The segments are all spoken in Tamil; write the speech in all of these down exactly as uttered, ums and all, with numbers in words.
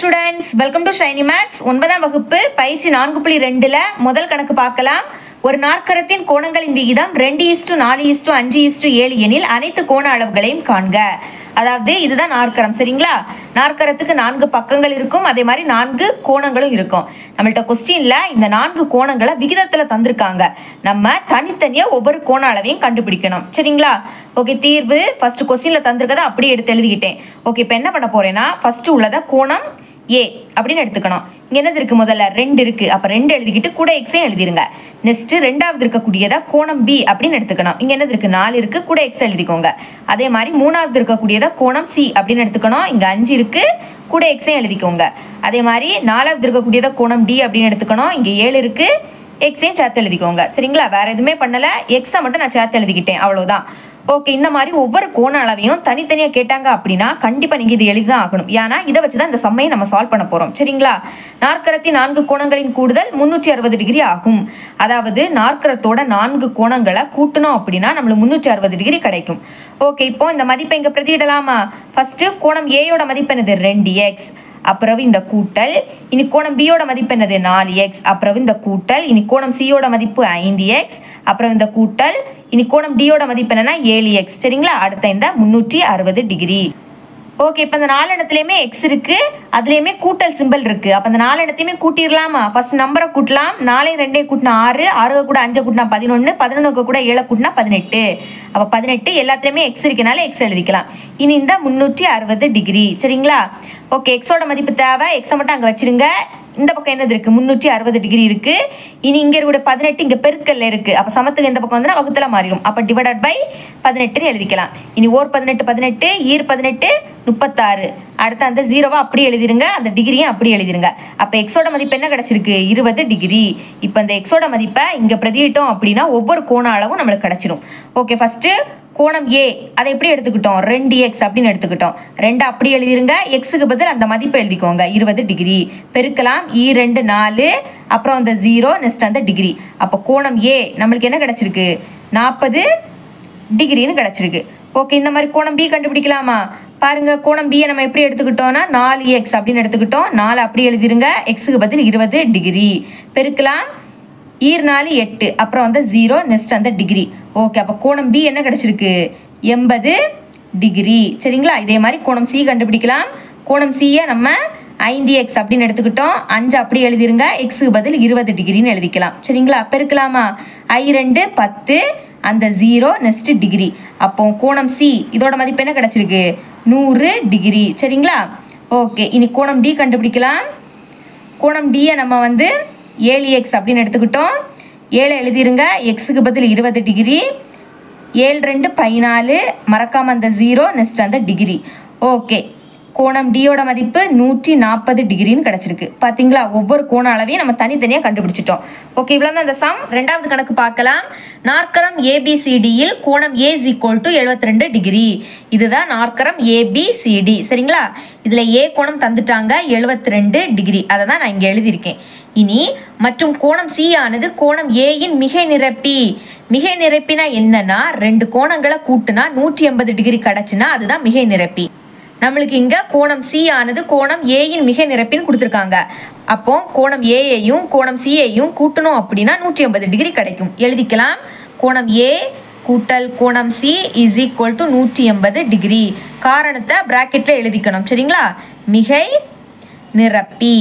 students, welcome to Shyni Maths. ஒன்பதாம் வகுப்பு பயிற்சி நான்கு புள்ளி ரெண்டுல முதல் கணக்கு பார்க்கலாம். ஒரு நாற்கரத்தின் கோணங்களின் விகிதம் ரெண்டு இஸ் டு நாலு இஸ் டு அஞ்சு இஸ் டு ஏழு எனில் அனைத்து கோண அளவுகளையும் காண்க. அதாவது இதுதான் நாற்கரம், சரிங்களா? நாற்கரத்துக்கு நான்கு பக்கங்கள் இருக்கும், அதே மாதிரி நான்கு கோணங்களும் இருக்கும். நம்மள்ட்ட கொஸ்டின்ல இந்த நான்கு கோணங்களை விகிதத்துல தந்திருக்காங்க. நம்ம தனித்தனியா ஒவ்வொரு கோண அளவையும் கண்டுபிடிக்கணும், சரிங்களா? ஓகே, தீர்வு ஃபர்ஸ்ட் கொஸ்டின்ல தந்திருக்கதை அப்படியே எடுத்து எழுதிக்கிட்டேன். ஓகே, இப்போ என்ன பண்ண போறேன்னா ஃபர்ஸ்ட் உள்ளத கோணம் ஏ அப்படின்னு எடுத்துக்கணும். இங்க என்னது இருக்கு? முதல்ல ரெண்டு இருக்கு, அப்ப ரெண்டு எழுதிக்கிட்டு கூட எக்ஸையும் எழுதிருங்க. நெக்ஸ்ட் ரெண்டாவது இருக்கக்கூடியதா கோணம் பி அப்படின்னு எடுத்துக்கணும். இங்க என்னது இருக்கு? நாலு இருக்கு, கூட எக்ஸ் எழுதிக்கோங்க. அதே மாதிரி மூணாவது இருக்கக்கூடியதா கோணம் சி அப்படின்னு எடுத்துக்கணும். இங்க அஞ்சு இருக்கு, கூட எக்ஸையும் எழுதிக்கோங்க. அதே மாதிரி நாலாவது இருக்கக்கூடியதா கோணம் டி அப்படின்னு எடுத்துக்கணும். இங்க ஏழு இருக்கு, எக்ஸையும் சேர்த்து எழுதிக்கோங்க, சரிங்களா? வேற எதுவுமே பண்ணல, எக்ஸை மட்டும் நான் சேர்த்து எழுதிக்கிட்டேன், அவ்வளவுதான். ஓகே, இந்த மாதிரி ஒவ்வொரு கோண அளவையும் தனித்தனியாக கேட்டாங்க அப்படின்னா கண்டிப்பாக நீங்கள் இது எழுதி தான் ஆகணும். ஏன்னா இதை வச்சு தான் இந்த சம்மையை நம்ம சால்வ் பண்ண போகிறோம், சரிங்களா? நாற்கரத்தின் நான்கு கோணங்களின் கூடுதல் முந்நூற்றி அறுபது டிகிரி ஆகும். அதாவது நாற்கரத்தோட நான்கு கோணங்களை கூட்டணும் அப்படின்னா நம்மளுக்கு முந்நூற்றி அறுபது டிகிரி கிடைக்கும். ஓகே, இப்போ இந்த மதிப்பை இங்கே பிரதியிடலாமா? ஃபர்ஸ்ட் கோணம் ஏயோட மதிப்பு என்னது? ரெண்டு எக்ஸ். அப்புறம் இந்த கூட்டல், இனி கோணம் பியோட மதிப்பு என்னது? நாலு எக்ஸ். அப்புறம் இந்த கூட்டல், இனி கோணம் சியோட மதிப்பு ஐந்து எக்ஸ். அப்புறம் இந்த கூட்டல், இனி கோணம் டியோட மதிப்பு என்னன்னா ஏழு எக்ஸ், சரிங்களா? அடுத்த இந்த முந்நூற்றி அறுபது டிகிரி. ஓகே, இப்போ இந்த நாலு இடத்துலையுமே எக்ஸ் இருக்கு, அதுலேயுமே கூட்டல் சிம்பிள் இருக்கு. அப்போ இந்த நாலு இடத்தையுமே கூட்டிடலாமா? ஃபர்ஸ்ட் நம்பரை கூட்டலாம். நாலையும் ரெண்டே கூட்டினா ஆறு, ஆறு கூட அஞ்சு கூட்டினா பதினொன்று, பதினொன்றுக்கு கூட ஏழை கூட்டினா பதினெட்டு. அப்போ பதினெட்டு எல்லாத்துலேயுமே எக்ஸ் இருக்கனால எக்ஸ் எழுதிக்கலாம். இனி இந்த முந்நூற்றி அறுபது டிகிரி, சரிங்களா? ஓகே, எக்ஸோட மதிப்பு தேவை, எக்ஸை மட்டும் அங்கே வச்சிருங்க. இந்த பக்கம் என்னது இருக்கு? முந்நூற்றி அறுபது டிகிரி இருக்கு. இனி இங்க இருக்க பதினெட்டு இங்க பெருக்கல்ல இருக்கு, அப்ப சமத்துக்கு இந்த பக்கம் வந்து வகுத்துல மாறிடும். அப்ப டிவைடட் பை பதினெட்டு எழுதிக்கலாம். இனி ஓர் பதினெட்டு பதினெட்டு, ஈர் பதினெட்டு முப்பத்தாறு. அடுத்து அந்த ஜீரோவா அப்படி எழுதிருங்க, அந்த டிகிரியும் அப்படி எழுதிருங்க. அப்ப எக்ஸோட மதிப்பு என்ன கிடைச்சிருக்கு? இருபது டிகிரி. இப்ப இந்த எக்ஸோட மதிப்பை இங்க பிரதியிட்டோம் அப்படின்னா ஒவ்வொரு கோண அளவும் நம்மளுக்கு கிடைச்சிடும். ஓகே, ஃபர்ஸ்ட் கோணம் ஏ அதை எப்படி எடுத்துக்கிட்டோம்? ரெண்டு எக்ஸ் அப்படின்னு எடுத்துக்கிட்டோம். ரெண்டு அப்படி எழுதிருங்க, எக்ஸுக்கு பதில் அந்த மதிப்பை எழுதிக்கோங்க, இருபது டிகிரி. பெருக்கலாம், இ ரெண்டு நாலு, அப்புறம் அந்த ஜீரோ, நெக்ஸ்ட் அந்த டிகிரி. அப்போ கோணம் ஏ நம்மளுக்கு என்ன கிடைச்சிருக்கு? நாற்பது டிகிரின்னு கிடைச்சிருக்கு. ஓகே, இந்த மாதிரி கோணம் பி கண்டுபிடிக்கலாமா? பாருங்க, கோணம் பியை நம்ம எப்படி எடுத்துக்கிட்டோம்னா நாலு எக்ஸ் அப்படின்னு எடுத்துக்கிட்டோம். நாலு அப்படி எழுதிருங்க, எக்ஸுக்கு பதில் இருபது டிகிரி. பெருக்கலாம், ஈர் நாலு எட்டு, அப்புறம் வந்து ஜீரோ, நெக்ஸ்ட் அந்த டிகிரி. ஓகே, அப்போ கோணம் பி என்ன கிடைச்சிருக்கு? எண்பது டிகிரி, சரிங்களா? இதே மாதிரி கோணம் சி கண்டுபிடிக்கலாம். கோணம் சியை நம்ம ஐந்து எக்ஸ் அப்படின்னு எடுத்துக்கிட்டோம். அஞ்சு அப்படி எழுதிருங்க, எக்ஸுக்கு பதில் இருபது டிகிரின்னு எழுதிக்கலாம், சரிங்களா? பெருக்கலாமா? ஐ ரெண்டு பத்து, அந்த ஜீரோ, நெக்ஸ்ட் டிகிரி. அப்போ கோணம் சி இதோட மதிப்பு என்ன கிடைச்சிருக்கு? நூறு டிகிரி, சரிங்களா? ஓகே, இனி கோணம் டி கண்டுபிடிக்கலாம். கோணம் டியை நம்ம வந்து ஏழு எக்ஸ் அப்படின்னு எடுத்துக்கிட்டோம். ஏழு எழுதிருங்க, எக்ஸுக்கு பதில் இருபது டிகிரி. ஏழு ரெண்டு பதினாலு, மறக்காம அந்த ஜீரோ, நெக்ஸ்ட் அந்த டிகிரி. ஓகே, கோணம் டியோட மதிப்பு நூற்றி நாற்பது டிகிரின்னு கிடைச்சிருக்கு. பார்த்தீங்களா? ஒவ்வொரு கோண அளவையும் நம்ம தனித்தனியாக கண்டுபிடிச்சிட்டோம். ஓகே, இவ்வளோ தான் இந்த சம். ரெண்டாவது கணக்கு பார்க்கலாம். நாற்கரம் ஏபிசிடியில் கோணம் ஏ இஸ் ஈக்குவல் டு எழுபத்தி ரெண்டு டிகிரி. இதுதான் நாற்கரம் ஏபிசிடி, சரிங்களா? இதில் ஏ கோணம் தந்துட்டாங்க எழுபத்தி ரெண்டு டிகிரி, அதை தான் நான் இங்கே எழுதியிருக்கேன். இனி மற்றும் கோணம் சி ஆனது கோணம் ஏயின் மிகை நிரப்பி. மிகை நிரப்பினா என்னன்னா ரெண்டு கோணங்களை கூட்டுனா நூற்றி எண்பது டிகிரி கிடைச்சுன்னா அதுதான் மிகை நிரப்பி. நம்மளுக்கு இங்க கோணம் சி ஆனது கோணம் ஏயின் மிகை நிரப்பின்னு கொடுத்துருக்காங்க. அப்போ கோணம் ஏயையும் கோணம் சியையும் கூட்டணும் அப்படின்னா நூற்றி எண்பது டிகிரி கிடைக்கும். எழுதிக்கலாம், கோணம் ஏ கூட்டல் கோணம் சி இஸ் ஈக்குவல் டு நூற்றி எண்பது டிகிரி. காரணத்தை பிராக்கெட்ல எழுதிக்கணும், சரிங்களா? மிகை நிரப்பி.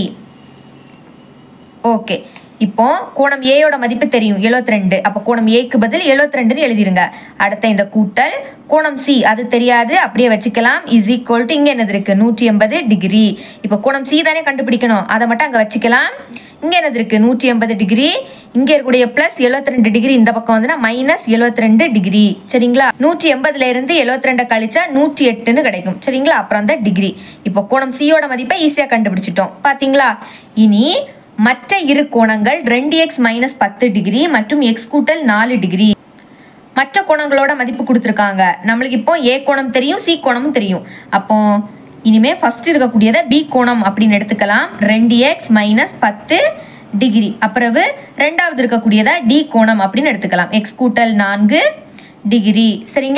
ஓகே, இப்போ கோணம் ஏயோட மதிப்பு தெரியும் எழுபத்தி ரெண்டு. அப்போ கோணம் ஏக்கு பதில் எழுபத்தி ரெண்டுன்னு எழுதிருங்க. அடுத்த இந்த கூட்டல் கோணம் சி அது தெரியாது, அப்படியே வச்சுக்கலாம். இஸ் ஈக்குவல் டு இங்கே என்னது இருக்கு? நூற்றி எண்பது டிகிரி. இப்போ கோணம் சி தானே கண்டுபிடிக்கணும், அதை மட்டும் அங்கே வச்சுக்கலாம். இங்கே என்னது இருக்கு? நூற்றி எண்பது டிகிரி. இங்கே இருக்கக்கூடிய பிளஸ் எழுபத்தி ரெண்டு டிகிரி இந்த பக்கம் வந்துன்னா மைனஸ் எழுபத்தி ரெண்டு டிகிரி, சரிங்களா? நூற்றி எண்பதுல இருந்து எழுபத்தி ரெண்டு கழிச்சா நூற்றி எட்டுன்னு கிடைக்கும், சரிங்களா? அப்புறம் அந்த டிகிரி. இப்போ கோணம் சியோட மதிப்பை ஈஸியாக கண்டுபிடிச்சிட்டோம், பார்த்தீங்களா? இனி மற்ற இரு கோணங்கள் ரெண்டு எக்ஸ் மைனஸ் பத்து டிகிரி மற்றும் எக்ஸ் கூட்டல் நாலு டிகிரி. மற்ற கோணங்களோட மதிப்பு கொடுத்துருக்காங்க. நம்மளுக்கு இப்போ ஏ கோணம் தெரியும், சி கோணமும் தெரியும். அப்போ இனிமே ஃபர்ஸ்ட் இருக்கக்கூடியதை பி கோணம் அப்படின்னு எடுத்துக்கலாம். ரெண்டு எக்ஸ் மைனஸ் பத்து டிகிரி. அப்புறம் ரெண்டாவது இருக்கக்கூடியதை டி கோணம் அப்படின்னு எடுத்துக்கலாம். எக்ஸ் கூட்டல் நான்கு டிகிரி, சரிங்களா?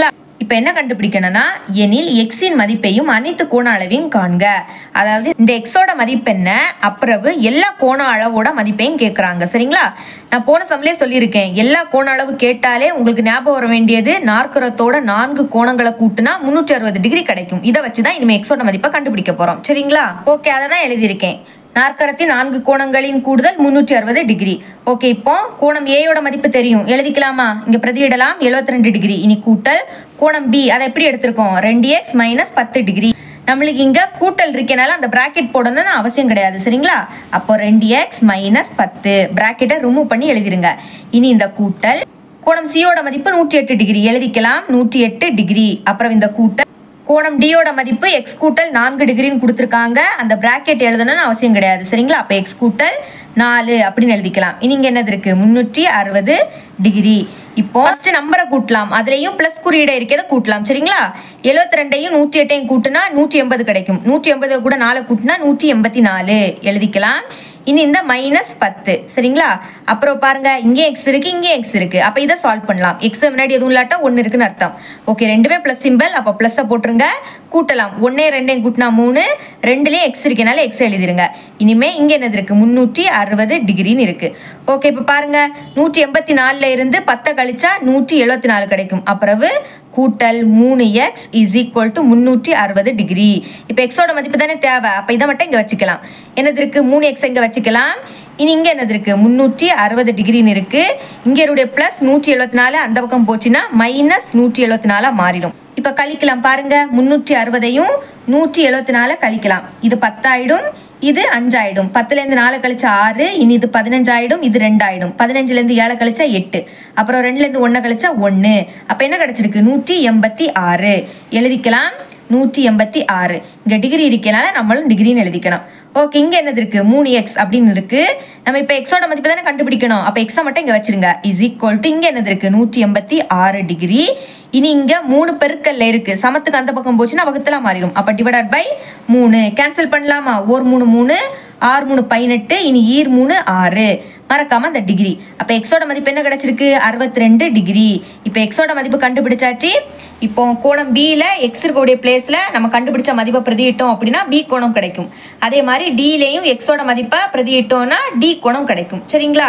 இப்போ என்ன கண்டுபிடிக்கணும்னா எனில் எக்ஸின் மதிப்பையும் அனைத்து கோண அளவையும் காண்க. அதாவது இந்த எக்ஸோட மதிப்பு என்ன, அப்புறம் எல்லா கோண அளவோட மதிப்பையும் கேட்குறாங்க. சரிங்களா? நான் போன சமலே சொல்லியிருக்கேன், எல்லா கோண அளவு கேட்டாலே உங்களுக்கு ஞாபகம் வர வேண்டியது நாற்கரத்தோட நான்கு கோணங்களை கூட்டினா முன்னூற்றி அறுபது டிகிரி கிடைக்கும். இதை வச்சு தான் இனிமேல் எக்ஸோட மதிப்பை கண்டுபிடிக்க போறோம். சரிங்களா? ஓகே, அதை தான் எழுதியிருக்கேன். நாற்கரத்தின் நான்கு கோணங்களின் கூடுதல் முன்னூற்றி அறுபது டிகிரி. ஓகே, இப்போ கோணம் ஏயோட மதிப்பு தெரியும், எழுதிக்கலாமா? இங்க பிரதியிடலாம், எழுபத்தி ரெண்டு டிகிரி. இனி கூட்டல் கோணம் பி, அதை எப்படி எடுத்திருக்கோம்? ரெண்டு எக்ஸ் மைனஸ் பத்து டிகிரி. நம்மளுக்கு இங்க கூட்டல் இருக்கனால அந்த பிராக்கெட் போடணும்னு அவசியம் கிடையாது. சரிங்களா? அப்போ ரெண்டு எக்ஸ் மைனஸ் பத்து பிராக்கெட்டை ரிமூவ் பண்ணி எழுதிருங்க. இனி இந்த கூட்டல் கோணம் சியோட மதிப்பு நூற்றி எட்டு டிகிரி, எழுதிக்கலாம் நூற்றி எட்டு டிகிரி. அப்புறம் இந்த கூட்டல் கோணம் டியோட மதிப்பு எக்ஸ் கூட்டல் நான்கு டிகிரின்னு கொடுத்துருக்காங்க, அந்த பிராக்கெட் எழுதணும்னு அவசியம் கிடையாது. சரிங்களா? அப்போ எக்ஸ் கூட்டல் நாலு அப்படின்னு எழுதிக்கலாம். இனி இங்க என்னது இருக்கு? முன்னூற்றி அறுபது டிகிரி. இப்போ ஃபர்ஸ்ட் நம்பரை கூட்டலாம், அதுலயும் பிளஸ் குறியீடை இருக்கிறத கூட்டலாம். சரிங்களா? எழுபத்தி ரெண்டையும் நூற்றி எட்டையும் கூட்டினா நூற்றி எண்பது கிடைக்கும். நூற்றி எண்பது கூட நாலு கூட்டினா நூற்றி எண்பத்தி நாலு எழுதிக்கலாம். இனி இந்த மைனஸ் பத்து. சரிங்களா? அப்புறம் பாருங்க, இங்கே எக்ஸ் இருக்கு, இங்கே எக்ஸ் இருக்கு. அப்போ இதை சால்வ் பண்ணலாம். எக்ஸ் முன்னாடி எதுவும் இல்லாட்டா ஒன்று இருக்குன்னு அர்த்தம். ஓகே, ரெண்டுமே பிளஸ் சிம்பிள், அப்போ பிளஸை போட்டுருங்க. கூட்டலாம், ஒன்னே ரெண்டையும் கூட்டினா மூணு, ரெண்டுலேயும் எக்ஸ் இருக்கனால எக்ஸ் எழுதிருங்க. இனிமே இங்கே என்னது இருக்கு? முன்னூற்றி அறுபது டிகிரின்னு இருக்கு. ஓகே, இப்போ பாருங்க, நூற்றி எண்பத்தி நாலுல இருந்து பத்தை கழிச்சா நூற்றி எழுபத்தி நாலு கிடைக்கும். அப்புறம் கூட்டல் மூணு எக்ஸ் இஸ் ஈக்குவல் டு முன்னூற்றி அறுபது டிகிரி. இப்போ எக்ஸோட மதிப்பு தானே தேவை, அப்போ இதை மட்டும் இங்கே வச்சுக்கலாம். என்னது இருக்கு? மூணு எக்ஸ் இங்கே வச்சுக்கலாம். இனி இங்கே என்னது இருக்கு? முன்னூற்றி அறுபது டிகிரின்னு இருக்கு. இங்கே என்னுடைய பிளஸ் நூற்றி எழுபத்தி நாலு அந்த பக்கம் போச்சுன்னா மைனஸ் நூற்றி எழுபத்தி நாலா மாறிடும். இப்போ கழிக்கலாம் பாருங்க, முன்னூற்றி அறுபதையும் நூற்றி எழுபத்தி நாலு கழிக்கலாம். இது பத்தாயிடும், இது அஞ்சாயிடும். பத்துலேருந்து நாலு கழிச்சா ஆறு, இனி இது பதினஞ்சாயிடும், இது ரெண்டாயிடும். பதினஞ்சுலேருந்து ஏழு கழிச்சா எட்டு, அப்புறம் ரெண்டுலேருந்து ஒன்று கழிச்சா ஒன்று. அப்போ என்ன கிடைச்சிருக்கு? நூற்றி எண்பத்தி ஆறு எழுதிக்கலாம். நூற்றி எண்பத்தி ஆறு இங்கே டிகிரி இருக்கனால நம்மளும் டிகிரின்னு எழுதிக்கணும். ஓகே, இங்கே என்னது இருக்கு? மூணு எக்ஸ் அப்படின்னு இருக்கு. நம்ம இப்போ எக்ஸோட மதிப்பு தானே கண்டுபிடிக்கணும், அப்போ எக்ஸை மட்டும் இங்கே வச்சிருங்க. இஸ் ஈக்குவல் டு இங்கே என்னது இருக்கு? நூற்றி எண்பத்தி ஆறு டிகிரி. இனி இங்கே மூணு பெருக்கல்ல இருக்கு, சமத்துக்கு அந்த பக்கம் போச்சுன்னா வகுத்தலாம் மாறிடும். அப்போ டிவைடட் பை மூணு கேன்சல் பண்ணலாமா? ஒரு மூணு மூணு, ஆறு மூணு பதினெட்டு, இனி ஈர் மூணு ஆறு. மறக்காம அந்த டிகிரி. அப்போ எக்ஸோட மதிப்பு என்ன கிடைச்சிருக்கு? அறுபத்தி ரெண்டு டிகிரி. இப்போ எக்ஸோட மதிப்பு கண்டுபிடிச்சாச்சு. இப்போ கோணம் பியில் எக்ஸ் இருக்கக்கூடிய பிளேஸில் நம்ம கண்டுபிடிச்ச மதிப்பை பிரதியிட்டோம் அப்படின்னா பி கோணம் கிடைக்கும். அதே மாதிரி டிலையும் எக்ஸோட மதிப்பை பிரதியிட்டோம்னா டி கோணம் கிடைக்கும். சரிங்களா?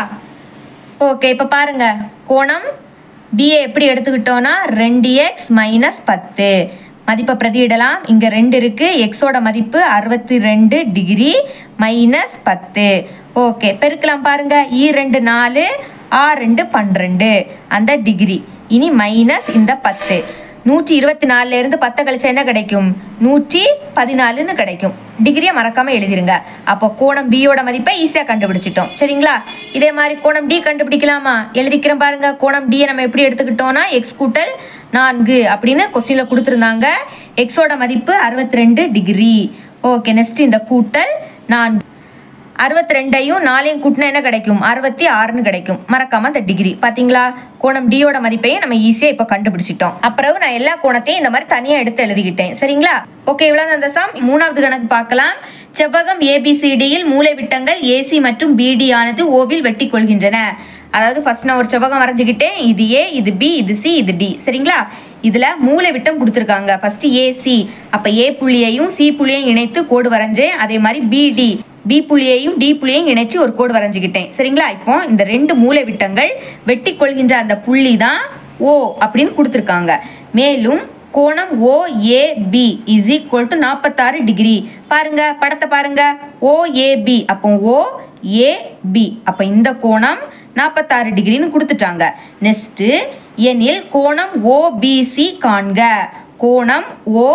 ஓகே, இப்போ பாருங்க, கோணம் பிஏ எப்படி எடுத்துக்கிட்டோம்னா ரெண்டு எக்ஸ் மைனஸ் பத்து மதிப்பை பிரதியிடலாம். இங்கே ரெண்டு இருக்கு, எக்ஸோட மதிப்பு அறுபத்தி ரெண்டு டிகிரி மைனஸ் பத்து. ஓகே, பெருக்கலாம் பாருங்க, இ ரெண்டு நாலு, ஆறு ரெண்டு பன்னிரெண்டு அந்த டிகிரி. இனி மைனஸ் இந்த பத்து. நூற்றி இருபத்தி நாலுல இருந்து பத்தை கழிச்சா என்ன கிடைக்கும்? நூற்றி பதினாலுன்னு கிடைக்கும். டிகிரியை மறக்காம எழுதிருங்க. அப்போ கோணம் பியோட மதிப்பை ஈஸியாக கண்டுபிடிச்சிட்டோம். சரிங்களா? இதே மாதிரி கோணம் டி கண்டுபிடிக்கலாமா? எழுதிக்கிறேன் பாருங்க. கோணம் டியை நம்ம எப்படி எடுத்துக்கிட்டோம்னா எக்ஸ் கூட்டல் நான்கு அப்படின்னு கொஸ்டின்ல கொடுத்துருந்தாங்க. எக்ஸோட மதிப்பு அறுபத்தி ரெண்டு டிகிரி. ஓகே, நெக்ஸ்ட் இந்த கூட்டல் நான்கு. அறுபத்தி ரெண்டையும் நாலையும் கூட்டினா என்ன கிடைக்கும்? அறுபத்தி ஆறுன்னு கிடைக்கும். மறக்காம அந்த டிகிரி. பாத்தீங்களா? கோணம் டியோட மதிப்பையும் நம்ம ஈஸியா இப்ப கண்டுபிடிச்சிட்டோம். அப்புறம் நான் எல்லா கோணத்தையும் இந்த மாதிரி தனியா எடுத்து எழுதிக்கிட்டேன். சரிங்களா? ஓகே, இவ்வளவு அந்த சம். மூணாவது கணக்கு பார்க்கலாம். செவ்வகம் ஏபிசிடியில் மூலை விட்டங்கள் ஏசி மற்றும் பிடி ஆனது ஓவில் வெட்டி கொள்கின்றன. அதாவது ஃபர்ஸ்ட் நான் ஒரு செவ்வகம் வரைஞ்சுக்கிட்டேன். இது ஏ, இது பி, இது சி, இது டி. சரிங்களா? இதுல மூலை விட்டம் கொடுத்துருக்காங்க. ஃபர்ஸ்ட் ஏசி, அப்ப ஏ புள்ளியையும் சி புள்ளியையும் இணைத்து கோடு வரைஞ்சேன். அதே மாதிரி பிடி, பி புள்ளியையும் டி புள்ளியையும் இணைச்சு ஒரு கோடு வரைஞ்சுக்கிட்டேன். சரிங்களா? இப்போ இந்த ரெண்டு மூலை விட்டங்கள் வெட்டி கொள்கின்ற அந்த புள்ளி தான் ஓ அப்படின்னு கொடுத்துருக்காங்க. மேலும் கோணம் O A B is equal to நாற்பத்தாறு டிகிரி. பாருங்க, படத்தை பாருங்க. ஓ ஏ பி, அப்போ ஓ ஏ பி, அப்ப இந்த கோணம் நாற்பத்தாறு டிகிரின்னு கொடுத்துட்டாங்க. நெக்ஸ்ட் எனில் கோணம் ஓபிசி காண்க. கோணம்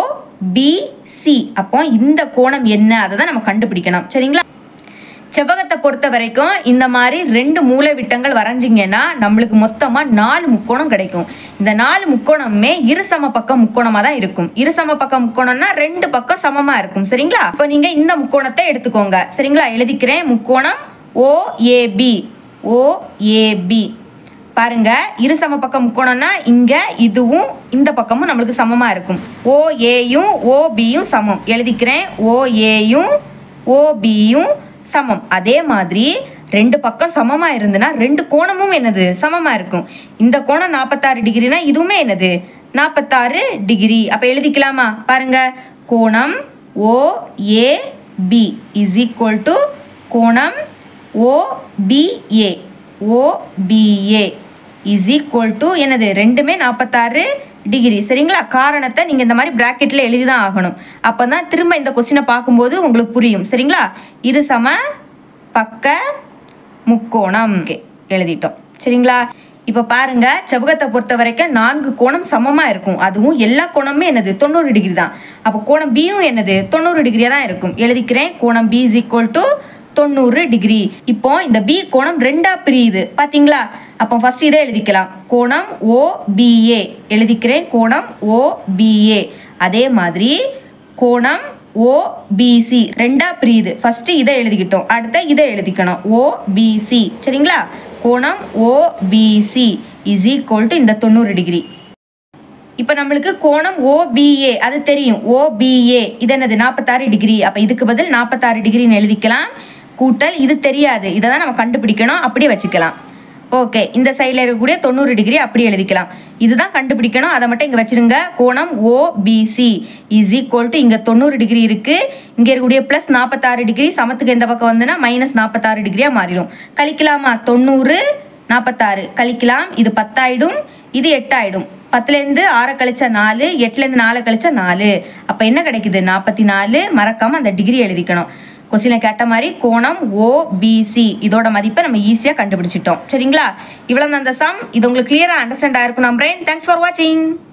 ஓபிசி, அப்போ இந்த கோணம் என்ன, அதை தான் நம்ம கண்டுபிடிக்கணும். சரிங்களா? செவ்வகத்தை பொறுத்த வரைக்கும் இந்த மாதிரி ரெண்டு மூலை விட்டங்கள் வரைஞ்சிங்கன்னா நம்மளுக்கு மொத்தமா நாலு முக்கோணம் கிடைக்கும். இந்த நாலு முக்கோணமே இருசம பக்கம் முக்கோணமா தான் இருக்கும். இருசம பக்கம் முக்கோணம்னா ரெண்டு பக்கம் சமமா இருக்கும். சரிங்களா? இப்போ நீங்க இந்த முக்கோணத்தை எடுத்துக்கோங்க. சரிங்களா? எழுதிக்கிறேன். முக்கோணம் ஓ A B. O A B பாருங்க, இருசம பக்கம் முக்கோணம்னா இங்க இதுவும் இந்த பக்கமும் நம்மளுக்கு சமமா இருக்கும். ஓ ஏயும் ஓ பியும் சமம். எழுதிக்கிறேன். ஓ ஏயும் ஓ பியும் சமம். அதே மாதிரி ரெண்டு பக்கம் சமமா இருந்துன்னா ரெண்டு கோணமும் என்னது? சமமா இருக்கும். இந்த கோணம் நாற்பத்தாறு டிகிரினா இதுவுமே என்னது? நாற்பத்தாறு டிகிரி. அப்போ எழுதிக்கலாமா? பாருங்க, கோணம் ஓஏபி இஸ் ஈக்குவல் டு கோணம் O B A O B A is equal to என்னது? ரெண்டுமே நாற்பத்தாறு டிகிரி. சரிங்களா? காரணத்தை நீங்கள் இந்த மாதிரி ப்ராக்கெட்டில் எழுதி தான் ஆகணும். அப்போ தான் திரும்ப இந்த கொஸ்டினை பார்க்கும்போது உங்களுக்கு புரியும். சரிங்களா? இரு சம பக்க முக்கோணம் எழுதிட்டோம். சரிங்களா? இப்போ பாருங்க, செவ்வகத்தை பொறுத்த வரைக்கும் நான்கு கோணம் சமமாக இருக்கும். அதுவும் எல்லா கோணமுமே என்னது? தொண்ணூறு டிகிரி தான். அப்போ கோணம் பியும் என்னது? தொண்ணூறு டிகிரியாக தான் இருக்கும். எழுதிக்கிறேன். கோணம் பி இஸ் ஈக்குவல் டு தொண்ணூறு டிகிரி. இப்போ இந்த பி கோணம் ரெண்டா பிரியுது பார்த்தீங்களா? அப்போ ஃபர்ஸ்ட் இதை எழுதிக்கலாம். கோணம் ஓபிஏ எழுதிக்கிறேன். கோணம் ஓபிஏ. அதே மாதிரி கோணம் ஓபிசி ரெண்டா பிரியுது. ஃபர்ஸ்ட் இதை எழுதிக்கிட்டோம். அடுத்த இதை எழுதிக்கணும். ஓபிசி. சரிங்களா? கோணம் ஓபிசி இஸ் ஈக்குவல் டு இந்த தொண்ணூறு டிகிரி. இப்போ நம்மளுக்கு கோணம் ஓபிஏ அது தெரியும். ஓபிஏ இது என்னது? நாற்பத்தாறு டிகிரி. அப்போ இதுக்கு பதில் நாற்பத்தாறு டிகிரின்னு எழுதிக்கலாம். கூட்டல் இது தெரியாது, இதை தான் நம்ம கண்டுபிடிக்கணும். அப்படியே வச்சுக்கலாம். ஓகே, இந்த சைடில் இருக்கக்கூடிய தொண்ணூறு டிகிரி அப்படியே எழுதிக்கலாம். இதுதான் கண்டுபிடிக்கணும், அதை மட்டும் இங்கே வச்சுருங்க. கோணம் ஓபிசி இஸ் ஈக்குவல் டு இங்கே தொண்ணூறு டிகிரி இருக்குது. இங்கே இருக்கக்கூடிய ப்ளஸ் நாற்பத்தாறு டிகிரி சமத்துக்கு எந்த பக்கம் வந்துன்னா மைனஸ் நாற்பத்தாறு டிகிரியாக மாறிடும். கழிக்கலாமா? தொண்ணூறு நாற்பத்தாறு கழிக்கலாம். இது பத்தாயிடும், இது எட்டாயிடும். பத்துலேருந்து ஆறை கழிச்சா நாலு, எட்டுலேருந்து நாலு கழிச்சா நாலு. அப்போ என்ன கிடைக்குது? நாற்பத்தி நாலு. மறக்காமல் அந்த டிகிரி எழுதிக்கணும். கொஸ்டினில் கேட்ட மாதிரி கோணம் ஓபிசி இதோட மதிப்பை நம்ம ஈஸியாக கண்டுபிடிச்சிட்டோம். சரிங்களா? இவ்வளோ தான் அந்த சம். இது உங்களுக்கு கிளியராக அண்டர்ஸ்டாண்ட் ஆயிருக்கும் நம்புறேன். தேங்க்ஸ் ஃபார் வாட்சிங்.